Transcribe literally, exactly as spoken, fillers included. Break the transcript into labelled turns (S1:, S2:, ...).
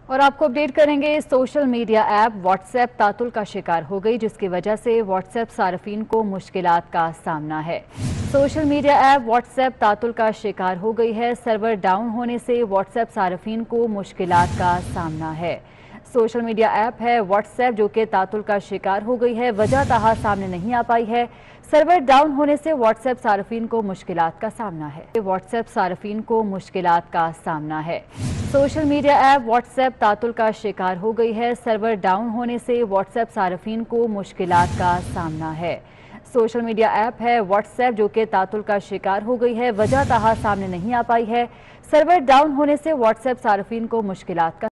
S1: और आपको अपडेट करेंगे। सोशल मीडिया ऐप व्हाट्सएप तातुल का शिकार हो गई, जिसकी वजह से व्हाट्सएप सार्फिन को मुश्किलात का सामना है। सोशल मीडिया ऐप व्हाट्सएप तातुल का शिकार हो गई है। सर्वर डाउन होने से व्हाट्सएप सार्फिन को मुश्किलात का सामना है। सोशल मीडिया ऐप है व्हाट्सएप जो कि तातुल का शिकार हो गई है। वजह ताहा सामने नहीं आ पाई है। सर्वर डाउन होने से व्हाट्सएप सार्फिन को मुश्किलात का सामना है। व्हाट्सएप सार्फिन को मुश्किलात का सामना है। सोशल मीडिया ऐप व्हाट्सएप तातुल का शिकार हो गई है। सर्वर डाउन होने से व्हाट्सएप सार्फिन को मुश्किलात का सामना है। सोशल मीडिया ऐप है व्हाट्सएप जो कि तातुल का शिकार हो गई है। वजह ताहा सामने नहीं आ पाई है। सर्वर डाउन होने से व्हाट्सएप सार्फिन को मुश्किलात का